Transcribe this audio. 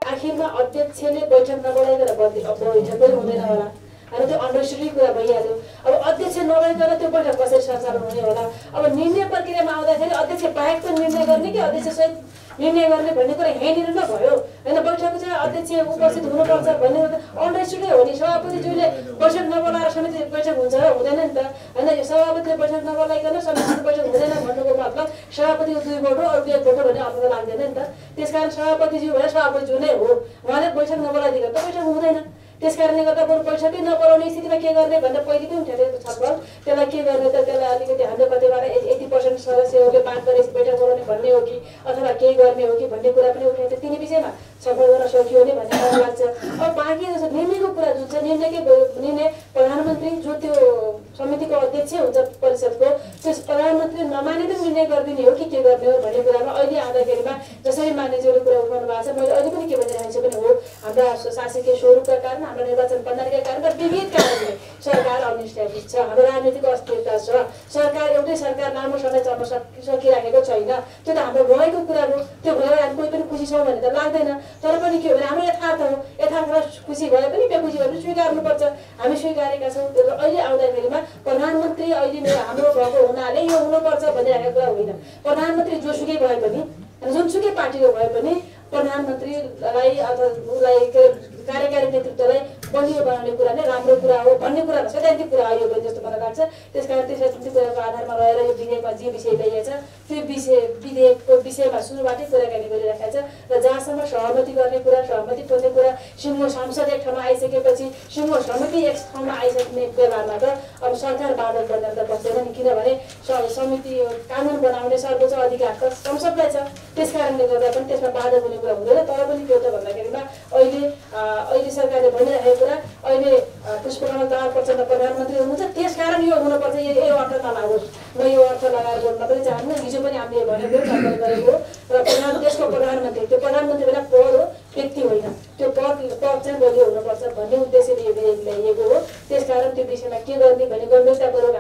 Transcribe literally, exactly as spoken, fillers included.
आखिरमा अध्यक्षले बैठक नबोलाइकन बैठकै हुँदैन होला अनि त्यो अनरेस्ट्रिक्टेड कुरा भइहाल्यो। अब अध्यक्ष नभइकन त्यो बैठक कसरी सञ्चालन हुने होला? अब निर्णय प्रक्रियामा आउँदाखेरि अध्यक्ष बाहेक पनि निर्णय गर्ने कि अध्यक्ष सहित निर्णय गर्ने भन्ने कुरा यहीँनिर नभयो होइन। बैठकको चाहिँ अध्यक्ष उपस्थित हुनुपर्छ भन्ने अनरेस्ट्रिक्टेड हो नि। सभापतिज्यूले बैठक नबोलाएर समिति बैठक हुन्छ र हुँदैन नि त होइन। सभापतिले बैठक नबोलाइकन समिति बैठक हुँदैन भन्नुको मतलब सभापतिको दुई भोट हो अरूको एक भोट हो भन्ने अर्थ त लाग्दैन नि त। त्यसकारण सभापतिज्यू भए सभापतिज्यू नै हो, उहाँले बैठक नबोलाइदिएको त बैठक हुँदैन। त्यस कारणले गर्दा बरु बैठकै नबोलाउने स्थितिमा के गर्ने भन्दा पहिले पनि उठेको छलफल। त्यसलाई के गर्ने त त्यसलाई अलिकति हाम्रो कतिबाट यति पर्सेन्ट सदस्यहरूले माग गरेपछि बैठक बोलाउने भन्ने हो कि अथवा केही गर्ने हो कि भन्ने कुरा पनि उठाएको थियो। तिनी विषयमा छलफल गर्न सकियो भने भन्ने मलाई लाग्छ। अब बाँकी निर्णयको कुरा जुन छ निर्णयकै निर्णय प्रधानमन्त्री जो त्यो समितिको अध्यक्ष हुन्छ परिषदको त्यस प्रधानमन्त्री नमाने पनि निर्णय गरिदिने हो कि के गर्ने हो भन्ने कुरामा अहिले आउँदाखेरिमा जसरी मान्यज्यूले कुरा उठाउनु भएको छ मैले अहिले पनि के भनिरहेको छु भने हो हाम्रा शासकीय स्वरूपका कारण हाम्रो निर्वाचन प्रणालीका कारण र विविध कारणले सरकार अनिस्टेबल छ, हाम्रो राजनीतिक अस्थिरता छ, सरकार एउटै सरकार लामो समय चल्न सकिराखेको छैन। त्यो त हाम्रो भएको कुरा हो। त्यो भएर हामी कोही पनि खुसी छौँ भने त लाग्दैन। तर पनि के हो भने हाम्रो यथार्थ हो। यथार्थमा खुसी भए पनि बेखुसी भए पनि स्वीकार्नुपर्छ। हामी स्वीकारेका छौँ। अहिले आउँदाखेरिमा प्रधानमन्त्री अहिले हाम्रो भएको हुनाले यो हुनुपर्छ भनिरहेको कुरा होइन। प्रधानमन्त्री जोसुकै भए पनि जुनसुकै पार्टीको भए पनि प्रधानमन्त्रीलाई अथवा उसलाई कार्यकारी नेतृत्वलाई बलियो बनाउने कुरा नै राम्रो कुरा हो भन्ने कुरा सैद्धान्तिक कुरा हो यो पनि जस्तो मलाई लाग्छ। त्यस कारण त्यो सैद्धान्तिक कुराको आधारमा रहेर यो विधेयकमा जे विषय ल्याइएको छ त्यो विषय विधेयकको विषयमा सुरुबाटै कुराकानी गरिरहेको छ र जहाँसम्म सहमति गर्ने कुरा सहमति खोज्ने कुरा सिङ्गो संसद एक ठाउँमा आइसकेपछि सिङ्गो समिति एक ठाउँमा आइसक्ने बेलामा त अब सरकार बाधक बनेर त बस्दैन नि। किनभने समिति कानुन बनाउने सर्वोच्च अधिकार त संसदलाई छ। त्यस कारणले गर्दा पनि त्यसमा बाधक हुने कुरा हुँदैन। तर पनि के हो त भन्दाखेरिमा अहिले अहिले सरकारले भनिरहेको कुरा अहिले पुष्पकमल दाहाल प्रचण्ड प्रधानमन्त्री हुनुहुन्छ त्यस कारण यो हुनुपर्छ यो अर्थ नलागोस्। म यो अर्थ लगाएर बोल्न पनि चाहन्न। हिजो पनि हामीले भनेको छलफल गरेको र प्रधान देशको प्रधानमन्त्री त्यो प्रधानमन्त्री बेला पद हो व्यक्ति होइन। त्यो पद पद चाहिँ बलियो हुनुपर्छ भन्ने उद्देश्यले यो विधेयक ल्याइएको हो। त्यसकारण त्यो विषयमा के गर्ने भने गम्भीरतापूर्वक